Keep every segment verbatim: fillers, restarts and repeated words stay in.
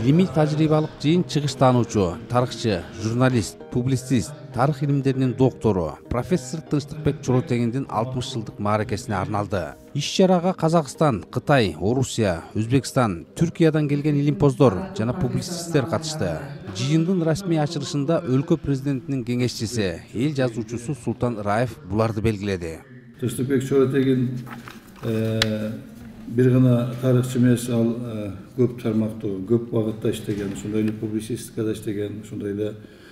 Илимий тажрыйбалык жыйын чыгыш таануучу, тарыхчы, журналист, публицист, тарых илимдеринин доктору, профессор Тынчтыкбек Чоротегиндин алтымыш жылдык мааракесине арналды. Иш-чарага Казакстан, Кытай, Орусия, Өзбекстан, Түркиядан келген илимпоздор жана публицисттер катышты. Жыйындын расмий ачылышында өлкө президентинин кеңешчиси, эл жазуучусу Султан Раев буларды белгиледи. Тынчтыкбек Чоротегин бир гана тарыхчы эмес, ал көп тармактуу, көп багытта иштеген, ошондой эле публицистикада иштеген, ошондой эле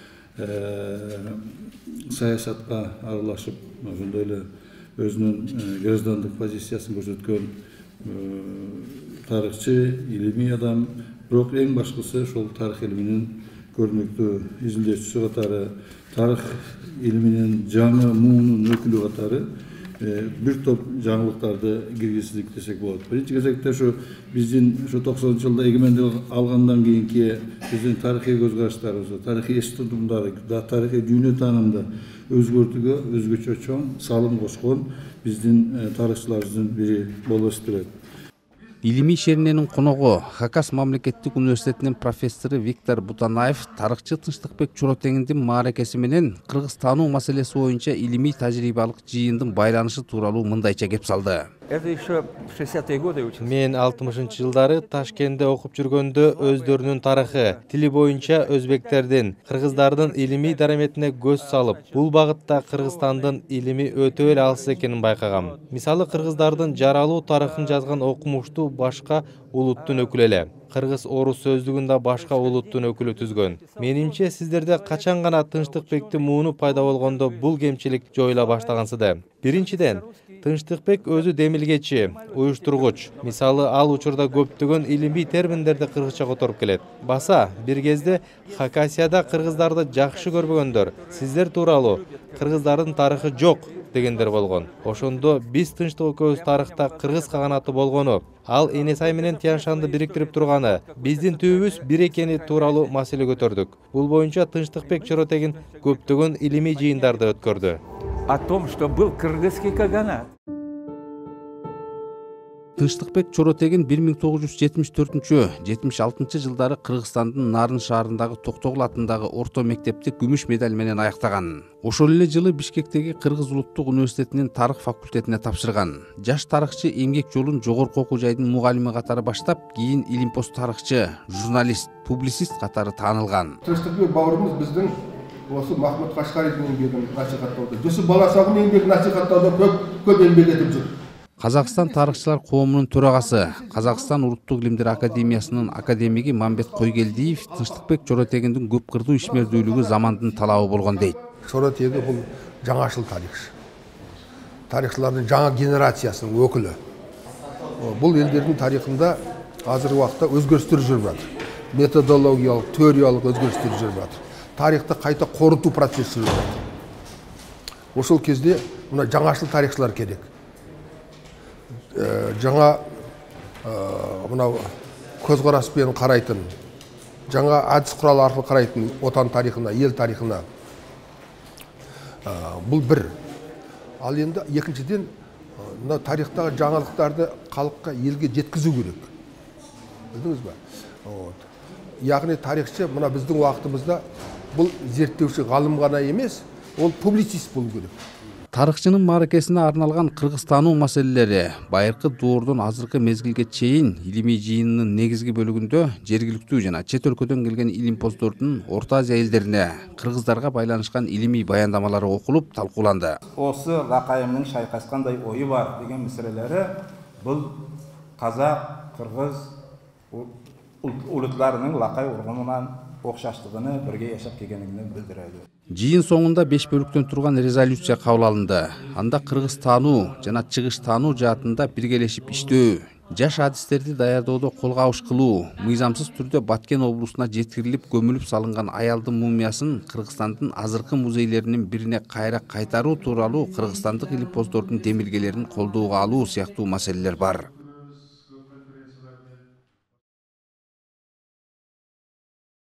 саясатка аралашып, ошондой эле өзүнүн граждандык позициясын көрсөткөн тарыхчы, илимий адам, бирок эң башкысы ошол тарых илиминин көрүнүктүү изилдөөчүсү катары, тарых илиминин жаңы муунун өкүлү катары бир топ жаңылыктарды киргиздик десек болот. Биринчи кезекте ушу биздин ушу токсонунчу жылда эгемендик алгандан кийинки биздин тарыхый көз караштарыбызды, тарыхый эс тутумдарды, тарыхый дүйнө таанымды өзгөртүүгө өзгөчө чоң салым кошкон биздин тарыхчыларыбыздын бири болуп эсептелет. Илимий шериненин коногу Хакас мамлекеттик университетинин профессору Виктор Бутанаев тарыхчы Тынчтыкбек Чоротегиндин мааракеси менен кыргыз таануу маселеси боюнча илимий тажрыйбалык жыйындын байланышы тууралуу мындайча кеп салды. Мен алтымышынчы жылдары Ташкентте окуп жүргөндө өздөрүнүн тарыхы, тили боюнча өзбектердин, кыргыздардын илимий дараметине көз салып, бул багытта Кыргызстандын илими өтө эле алыс экенин байкагам. Мисалы, кыргыздардын жаралуу тарыхын жазган окумуштуу башка улуттун өкүлү эле. Кыргыз орус сөздүгүндө башка улуттун өкүлү түзгөн. Менимче, сиздерде качан гана Тынчтыкбектин мууну пайда болгондо бул кемчилик жоюла баштагансыды. Биринчиден, Тынчтыкбек өзү демилгечи, уюштургуч. Мисалы, ал учурда көптөгөн илимий терминдерди кыргызча которуп келет. Баса, бир кезде Хакасияда кыргыздарды жакшы көрбөгөндөр, сиздер тууралуу кыргыздардын тарыхы жок дегендер болгон. Ошондо биз Тынчтык экөөбүз тарыхта кыргыз каганаты болгону, ал Энесай менен Тянь-Шанды бириктирип турганы, биздин түбүбүз бир экени тууралуу маселе көтөрдүк. Бул боюнча Тынчтыкбек Чоротегин көптөгөн илимий жыйындарды өткөрдү. О том, что был кыргызский каганат. Тынчтыкбек Чоротегин бир миң тогуз жүз жетимиш төртүнчү — жетимиш алтынчы жылдары Кыргызстандын Нарын шаарындагы Токтогул атындагы орто мектепти күмүш медаль менен аяктаган. Ошол эле жылы Бишкектеги Кыргыз улуттук университетинин тарых факультетине тапшырган. Жаш тарыхчы эмгек жолун жогорку окуу жайдын мугалими катары баштап, кийин илимпоз тарыхчы, журналист, публицист катары таанылган. Тынчтыкбек бауырымыз биздин осы Махмуд Кашкариевдин эмгегин насихаттоодо, Жусуп Баласагынын эмгегин насихаттоодо көп көп эмгек этип жүр. Казакстан тарыхчылар коомунун төрагасы, Казакстан Улуттук илимдер академиясынын академиги Мамбет Койгелдиев Тынчтыкбек Чоротегиндин көп кырдуу ишмердүүлүгү замандын талабы болгон дейт. Чоротеги бул жаңашыл тарыхчы. Тарыхчылардын жаңа генерациясынын өкүлү. Бул элдердин тарыхында азыркы убакта өзгөрүштөр жүрүп жатыр. Методологиялык, теориялык өзгөрүштөр жүрүп жатыр. Тарыхты кайта корутуу процесси жүрүп жатыр. Ошол кезде мына жаңашыл тарыхчылар керек. Жаңа мынау көз караспен карайтын, жаңа адис курал аркылуу карайтын отан тарыхына, эл тарыхына. Бул бир. Ал енді екіншіден мына тарихтағы жаңалықтарды халыққа, елге жеткізу керек. Білдіңіз ба? Вот. Яғни тарихшы мына біздің уақытымызда бұл зерттеуші ғалым ғана емес, ол публицист болу керек. Тарыхчынын мааракесине арналган кыргыз таануу маселелери байыркы доордон азыркы мезгилге чейин илимий жыйынынын негизги бөлүгүндө жергиликтүү жана чет өлкөдөн келген илимпоздордун Орто Азия элдерине, кыргыздарга байланышкан илимий баяндамалары окулуп, талкууланды. Осы лакайымдын шайкаскандай ою бар деген маселелери бул казак, кыргыз улуттарынын лакай ургунунан окшаштыгын бирге жашап келгендигин билдирет. Жыйын соңунда беш бөлүктөн турган резолюция кабыл алынды. Анда кыргыз таануу жана чыгыш таануу жаатында биргелешип иштөө, жаш адистерди даярдоодо колго алыш кылуу, мыйзамсыз түрдө Баткен облусуна жеткирилип көмүлүп салынган аялдын мумиясын Кыргызстандын азыркы музейлеринин бирине кайра кайтаруу тууралуу кыргызстандык илимпоздордун демилгелерин колдоого алуу сыяктуу маселелер бар.